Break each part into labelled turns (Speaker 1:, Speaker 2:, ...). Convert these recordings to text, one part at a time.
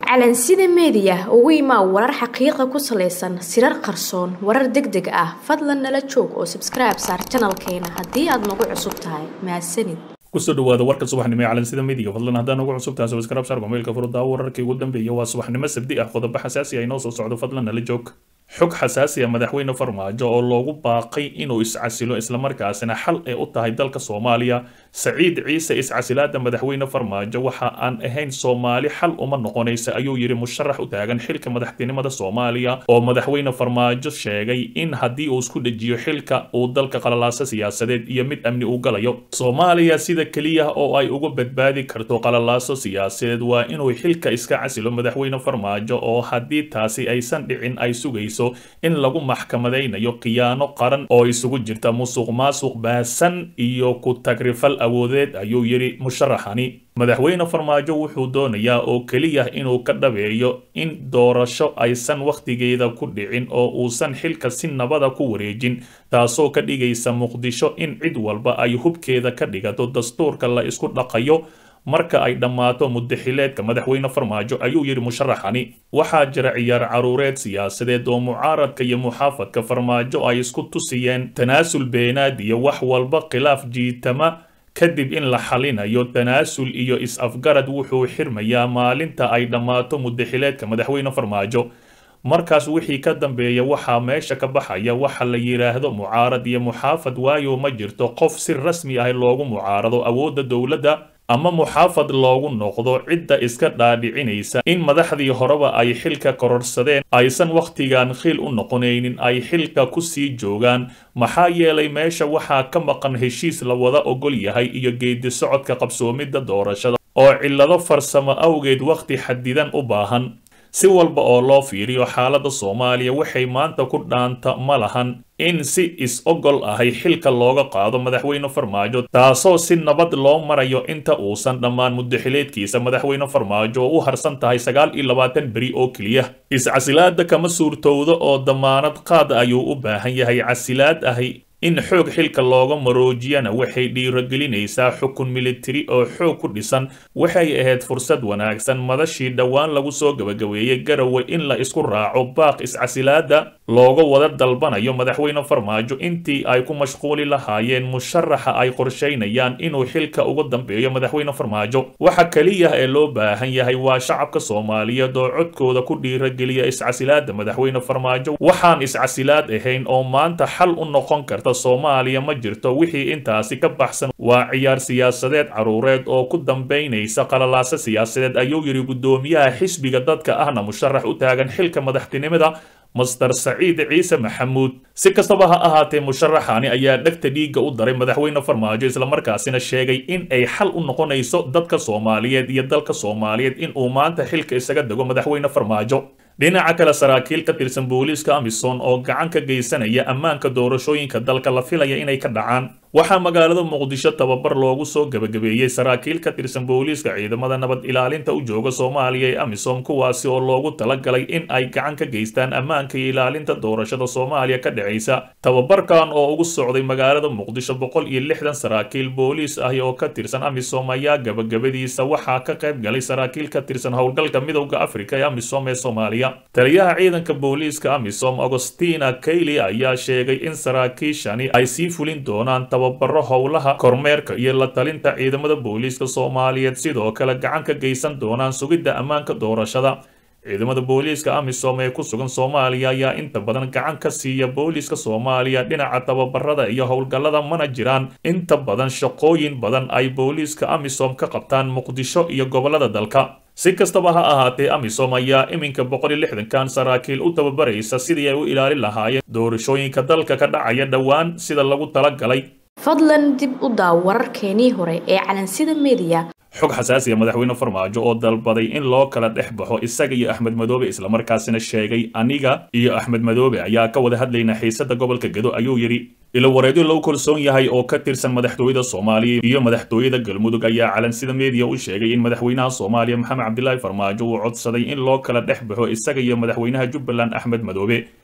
Speaker 1: calansida media ugu imaa warar xaqiiqo ku saleysan sirar qarsoon warar degdeg ah fadlan nala joog oo subscribe saar channelkeena hadii aad nagu cusub tahay mahadsanid
Speaker 2: kusoo dhawaada warka subaxnimo ee calansida media fadlan haddaan ugu cusub tahay subscribe saar mobilka furada wararkii ugu dambeeyay waa subaxnimo sabti ah qodobo xasaasi ah inoo soo socdo fadlan nala joog xog xasaasi ah madaxweyne farmaajo oo loogu baaqay inuu iscasilo isla markaasina xal ay u tahay dalka Soomaaliya Saciid Ciise iscasilaada madaxweyne farmaajo waxa aan ahayn Soomaali xal uma noqonaysa ayuu yiri musharax u taagan xilka madaxtinimada Soomaaliya oo madaxweyne farmaajo sheegay in haddii uu isku dhajiyo xilka uu dalka qalalaasa siyaasadeed iyo mid amni u galayo Soomaaliya sida kaliya oo ay ugu badbaadi karto qalalaaso siyaasadeed waa inuu xilka iska casilo madaxweyne farmaajo oo haddii taasi aysan dhicin ay sugayso in lagu maxkamadeynayo qiyaano qaran oo isugu jirta musuqmaasuq baasan iyo ku tagrifal awoodeed ayuu yiri musharaxani madaxweyne farmaajo wuxuu doonayaa oo kaliya inuu ka dhabeeyo in doorasho aysan waqtigeeda ku dhicin oo uusan xilka si nabada ku wareejin taasoo ka dhigaysa Muqdisho in cid walba ay hubkeeda ka dhigato dastuurka la isku dhaqayo marka ay dhamaato muddaxileedka madaxweyne farmaajo ayuu yiri musharaxani waxaa jira ciyaar caruureed siyaasadeed oo mucaaradka iyo muxaafadka farmaajo ay isku tusiyeen tanaasul beenaad iyo wax walba khilaaf jiitama kadib in la xalinayo tanaasul iyo is-afgarad wuxuu xirmayaa maalinta ay dhamaato muddaxileedka madaxweyne farmaajo markaas wixii ka dambeeya waxaa meesha ka baxaya waxa la yiraahdo mucaarad iyo muxaafad waayo ma jirto qof si rasmi ah loogu mucaarado awoodda dowladda ama muxaafad loogu noqdo cidda iska dhaadhicinaysa in madaxdii horeba ay xilka kororsadeen aysan waqtigan khil u noqonaynin ay xilka ku sii joogaan maxaa yeelay meesha waxaa ka maqan heshiis la wada ogol yahay iyo geedi socodka qabsoomidda doorashada oo cillado farsamo awgeed waqti xadidan u baahan si walba oo loo fiiriyo xaaladda Soomaaliya waxay maanta ku dhaanta ma lahan in si is-ogol ahay xilka looga qaado madaxweyne farmaajo taasoo si nabad loo marayo inta uusan dhammaan muddaxileedkiisa madaxweyne farmaajo u harsan tahay 29 bari oo kaliya iscasilaada kama suurtowdo oo damaanad qaad ayuu u baahan yahay casilaad ahi in xoog xilka looga maroojiyana waxay dhiirigelinaysaa xukun military oo xoog ku dhisan waxay ahayd fursad wanaagsan madashii dhawaan lagu soo gabagabeeyay Garowe in la isku raaco baaq iscasilaada looga wada dalbanayo madaxweyne farmaajo intii ay ku mashquuli lahaayeen musharaxa ay qorsheynayaan inuu xilka uga dambeeyo madaxweyne farmaajo waxa kaliya ee loo baahan yahay waa shacabka Soomaaliyeed oo codkooda ku dhiirigeliya iscasilaada madaxweyne farmaajo waxaan iscasilaad ahayn oo maanta xal u noqon karta Soomaaliya ma jirto wixii intaasi ka baxsan waa ciyaar siyaasadeed caruureed oo ku dambeynaysa qalalaasa siyaasadeed ayuu yiri gudoomiyaha xisbiga dadka ahna musharax u taagan xilka madaxtinimada Mr. Saciid Ciise Maxamuud si kastaba ha ahaatee musharaxani ayaa dhagta dhiiga u daray madaxweyne farmaajo isla markaasina sheegay in ay xal u noqonayso dadka Soomaaliyeed iyo dalka Soomaaliyeed in uu maanta xilka isaga dago madaxweyne farmaajo dhinaca kale saraakiil ka tirsan booliiska Amisom oo gacan ka geysanaya ammaanka doorashooyinka dalka la filaya inay ka dhacaan waxaa magaalada Muqdisho tababar loogu soo gabagabeeyay saraakiil ka tirsan booliiska ciidamada nabad ilaalinta u jooga Soomaaliya ee Amisom kuwaasi oo loogu talagalay in ay gacan ka geystaan ammaanka iyo ilaalinta doorashada Soomaaliya ka dhacaysa tababarkan oo ugu socday magaalada Muqdisho 160 saraakiil booliis ah oo ka tirsan Amisom ayaa gabagabadiisa waxaa ka qayb galay saraakiil ka tirsan howlgalka midowga Afrika ee Amisom ee Soomaaliya taliyaha ciidanka booliiska Amisom Agostina Kayli ayaa sheegay in saraakiishani ay sii fulin doonaan tababaro howlaha kormeerka iyo la talinta ciidamada booliiska Soomaaliyeed sidoo kale gacan ka geysan doonaan sugidda ammaanka doorashada ciidamada booliiska Amisom ee ku sugan Soomaaliya ayaa inta badan gacan ka siiya booliiska Soomaaliya dhinaca tababarada iyo howlgallada mana jiraan inta badan shaqooyin badan ay booliiska Amisom ka qabtaan Muqdisho iyo gobolada dalka si kastaba ha ahaatee Amisom ayaa iminka 160 saraakiil u tababaraysa sidii ay u ilaalin lahaayeen doorashooyinka dalka ka dhacaya dhawaan sida lagu talagalay
Speaker 1: fadlan dib u daaw wararkeenii hore ee calansida media
Speaker 2: xog xasaasi ah madaxweyne farmaajo oo dalbaday in loo kala dhex baxo isaga iyo Axmed Madoobe isla markaasina sheegay aniga iyo Axmed Madoobe ayaa ka wada hadlayna xiisada gobolka Gedo ayuu yiri ilo wareedyo loo kalsoon yahay oo ka tirsan madaxtooyada Soomaaliya iyo madaxtooyada Galmudug ayaa calansida media u sheegay in madaxweynaha Soomaaliya Maxamed Cabdullaahi Farmaajo uu codsaday in loo kala dhex baxo isaga iyo madaxweynaha Jubbaland Axmed Madoobe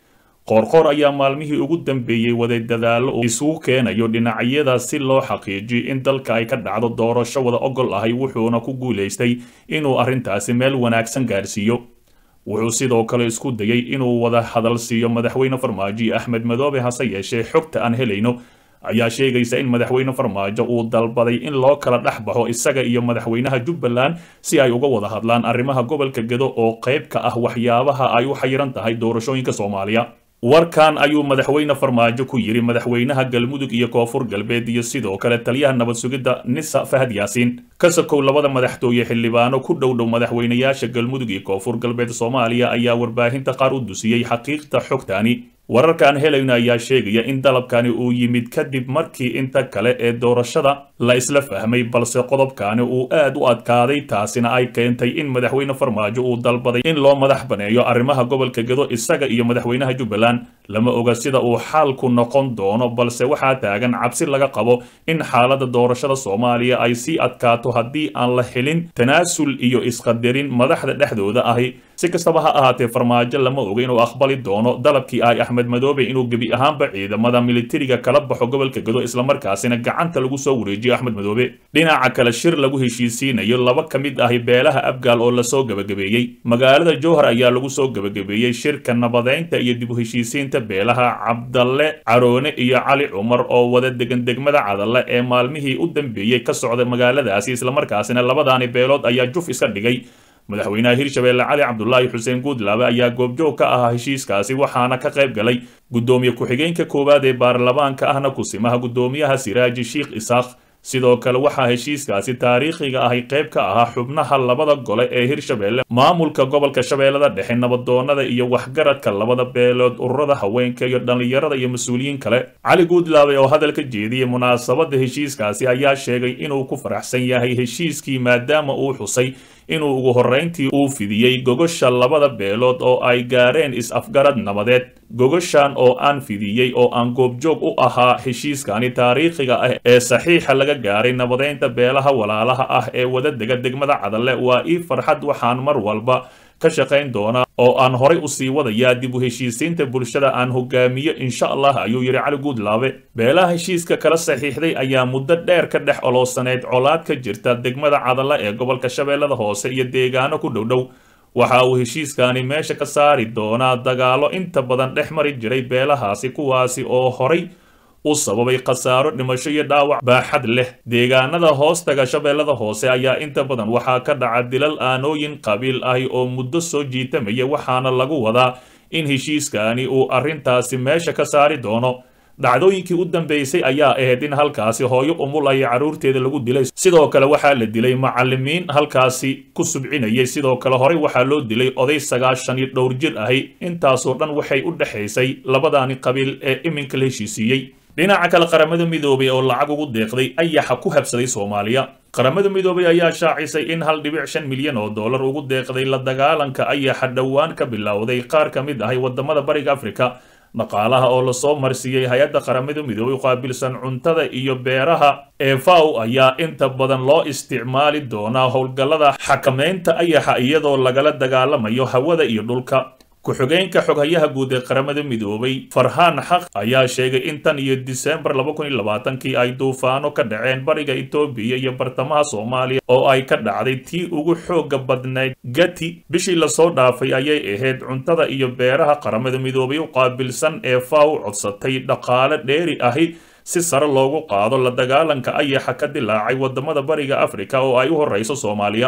Speaker 2: qoorqoor ayaa maalmihii ugu dambeeyey waday dadaalo uu isugu keenayo dhinacyada si loo xaqiijiyo in dalka ay ka dhacdo doorasho wada ogol ahay wuxuuna ku guulaystay inuu arrintaasi meel wanaagsan gaarsiiyo wuxuu sidoo kale isku dayay inuu wada hadal siiyo madaxweyne farmaajo Axmed Madoobe hase yeeshee xogta aan helayno ayaa sheegaysa in madaxweyne farmaajo uu dalbaday in loo kala dhaxbaxo isaga iyo madaxweynaha Jubbaland si ay uga wada hadlaan arrimaha gobolka Gedo oo qayb ka ah waxyaabaha ay u xayiran tahay doorashooyinka Soomaaliya warkan ayuu madaxweyne farmaajo ku yiri madaxweynaha Galmudug iyo Koonfur Galbeed iyo sidoo kale taliyaha nabad sugidda Nisa Fahad Yaasin ka sokow labada madaxtooye xildhibaano ku dhow madaxweynayaasha Galmudug iyo Koonfur Galbeed Soomaaliya ayaa warbaahinta qaar u dusiyay xaqiiqda xogtaani wararkan helayna ayaa sheegaya in dalabkani uu yimid kadib markii inta kale ee doorashada la isla fahmay balse qodobkani uu aad u adkaaday taasina ay keentay in madaxweyne farmaajo uu dalbaday in loo madax baneeyo arrimaha gobolka Gedo isaga iyo madaxweynaha Jubbaland lama oga sida uu xaalku noqon doono balse waxaa taagan cabsi laga qabo in xaaladda doorashada Soomaaliya ay si adkaato haddii aan la helin tanaasul iyo isqadarin madaxda dhexdooda ahi si kastaba ha ahaatee farmaajo lama oga inuu aqbali doono dalabkii ay Axmed Madoobe inuu gebi ahaanba ciidamada militariga kala baxo gobolka Gedo isla markaasina gacanta lagu soo wareejiyo Axmed Madoobe dhinaca kale shir lagu heshiisiinayo laba kamid ah beelaha Abgaal oo la soo gabagabeeyay magaalada Jowhar ayaa lagu soo gabagabeeyay shirka nabadeynta iyo dib u heshiisiinta beelaha Cabdalle Caroone iyo Cali Cumar oo wada degan degmada Cadalle ee maalmihii u dambeeyay ka socda magaaladaasi isla markaasina labadaani beelood ayaa juf iska dhigay madaxweynaha Hirshabelle Cali Cabdullaahi Xuseen Guudlaabe ayaa goobjoog ka ah heshiiskaasi waxaana ka qayb galay gudoomiye ku-xigeenka koowaad ee baarlamaanka ahna kusimaha gudoomiyaha Siraaji Sheikh Isaaq sidoo kale waxaa heshiiskaasi taariikhiga ahi qayb ka ahaa xubnaha labada gole ee Hirshabelle maamulka gobolka Shabeellada Dhexe nabadoonada iyo waxgaradka labada beelood ururada haweenka iyo dhalinyarada iyo mas'uuliyiin kale Cali Guudlaabe oo hadalka jeediyay munaasabada heshiiskaasi ayaa sheegay inuu ku faraxsan yahay heshiiskii maadaama uu xusay inuu ugu horeyntii uu fidiyay gogosha labada beelood oo ay gaareen is-afgarad nabadeed gogoshan oo aan fidiyay oo aan goobjoog u ahaa heshiiskani taariikhiga ah ee saxiixa laga gaaray nabadeynta beelaha walaalaha ah ee wada dega degmada Cadalle waa ii farxad waxaan mar walba ka shaqayn doona oo aan horay u sii wadayaa dib u heshiisiinta bulshada aan hogaamiyo insha Allah ayuu yiri Cali Guudlaabe beelaha heshiiska kala saxiixday ayaa muddo dheer ka dhex oloosaneed colaad ka jirta degmada Cadalle ee gobolka Shabeellada Hoose iyo deegaano ku dhow waxa uu heshiiskani meesha ka saari doonaa dagaalo inta badan dhex mari jiray beelahaasi kuwaasi oo horay u sababay khasaaro dhimasho iyo dhaawac baaxad leh deegaanada hoostaga Shabeellada Hoose ayaa inta badan waxaa ka dhaca dilal aanooyin qabiil ah oo muddo soo jiitamaya waxaana lagu wadaa in heshiiskani uu arrintaasi meesha ka saari doono dhacdooyinkii u dambeysay ayaa ahayd in halkaasi hooyo umul ay caruurteeda lagu dilay sidoo kale waxaa la dilay macallimiin halkaasi ku subcinayay sidoo kale horey waxaa loo dilay oday 90 dhowr jir ahi intaasoo dhan waxay u dhaxaysay labadaani qabiil ee iminka la heshiisiyay dhinaca kale qaramada midoobay oo lacag ugu deeqday ayaxa ku habsaday Soomaaliya qaramada midoobay ayaa shaacisay in 1.5 milyan oo dollar ugu deeqday la dagaalanka ayaxa dhawaan ka bilowday qaar ka mid ah wadamada bariga Afrika dhaqaalaha oo la soo marsiyay hay'adda qaramada midoobay qaabilsan cuntada iyo beeraha ee FAO ayaa inta badan loo isticmaali doonaa howlgallada xakameynta ayaxa iyadoo lagala dagaalamayo hawada iyo dhulka ku-xigeenka xoghayaha guud ee qaramada midoobay Farhaan Xaq ayaa sheegay in tan iyo December 2020 ay duufaano ka dhaceen bariga Itoobiya iyo bartamaha Soomaaliya oo ay ka dhacday tii ugu xooga badnayd Gati bishii la soo dhaafay ayay ahayd cuntada iyo beeraha qaramada midoobay u qaabilsan ee FAO codsatay dhaqaale dheeri ahi si sare loogu qaado la dagaalanka ayaxa ka dilaacay wadamada bariga Afrika oo ay u horeyso Soomaaliya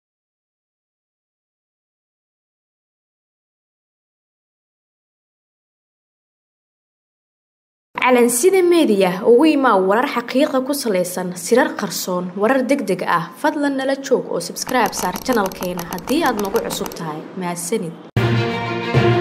Speaker 1: calansida media ugu imaa warar xaqiiqa ku saleysan sirar qarsoon warar degdeg ah fadlan nala joog oo subscribe saar channelkeena haddii aad nagu cusub tahay mahadsanid